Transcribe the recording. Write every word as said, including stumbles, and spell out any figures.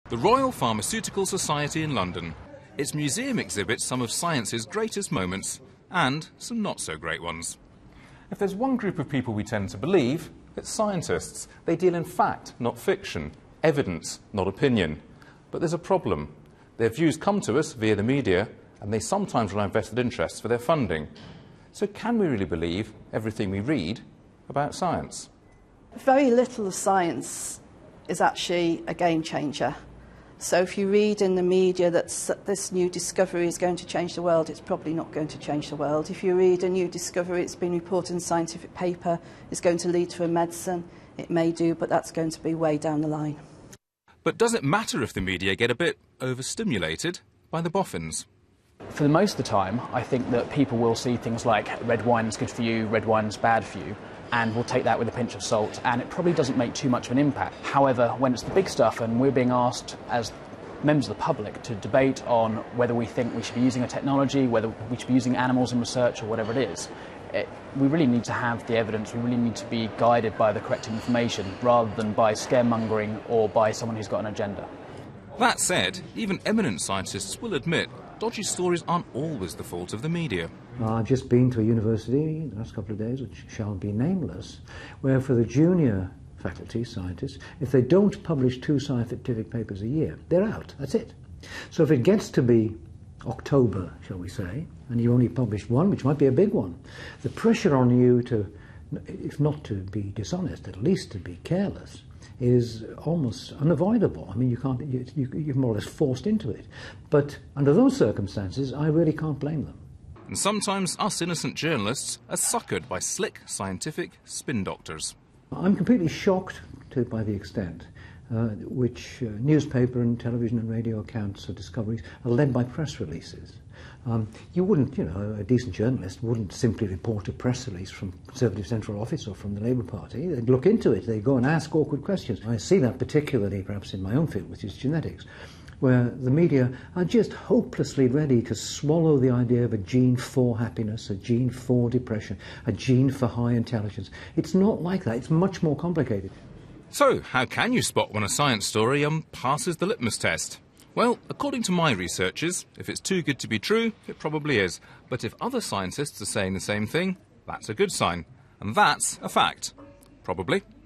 The Royal Pharmaceutical Society in London. Its museum exhibits some of science's greatest moments and some not-so-great ones. If there's one group of people we tend to believe, it's scientists. They deal in fact, not fiction, evidence, not opinion. But there's a problem. Their views come to us via the media, and they sometimes rely on vested interests for their funding. So can we really believe everything we read about science? Very little of science is actually a game changer. So if you read in the media that this new discovery is going to change the world, it's probably not going to change the world. If you read a new discovery, it's been reported in a scientific paper, it's going to lead to a medicine, it may do, but that's going to be way down the line. But does it matter if the media get a bit overstimulated by the boffins? For the most of the time, I think that people will see things like red wine's good for you, red wine's bad for you, and we'll take that with a pinch of salt, and it probably doesn't make too much of an impact. However, when it's the big stuff and we're being asked as members of the public to debate on whether we think we should be using a technology, whether we should be using animals in research or whatever it is, it, we really need to have the evidence, we really need to be guided by the correct information rather than by scaremongering or by someone who's got an agenda. That said, even eminent scientists will admit dodgy stories aren't always the fault of the media. I've just been to a university the last couple of days, which shall be nameless, where for the junior faculty, scientists, if they don't publish two scientific papers a year, they're out. That's it. So if it gets to be October, shall we say, and you only publish one, which might be a big one, the pressure on you to, if not to be dishonest, at least to be careless, is almost unavoidable. I mean, you can't, you, you, you're more or less forced into it. But under those circumstances, I really can't blame them. And sometimes us innocent journalists are suckered by slick scientific spin doctors. I'm completely shocked to, by the extent uh, which uh, newspaper and television and radio accounts of discoveries are led by press releases. Um, you wouldn't, you know, a decent journalist wouldn't simply report a press release from Conservative Central Office or from the Labour Party. They'd look into it, they'd go and ask awkward questions. I see that particularly perhaps in my own field, which is genetics, where the media are just hopelessly ready to swallow the idea of a gene for happiness, a gene for depression, a gene for high intelligence. It's not like that, it's much more complicated. So, how can you spot when a science story um, passes the litmus test? Well, according to my researchers, if it's too good to be true, it probably is. But if other scientists are saying the same thing, that's a good sign. And that's a fact. Probably.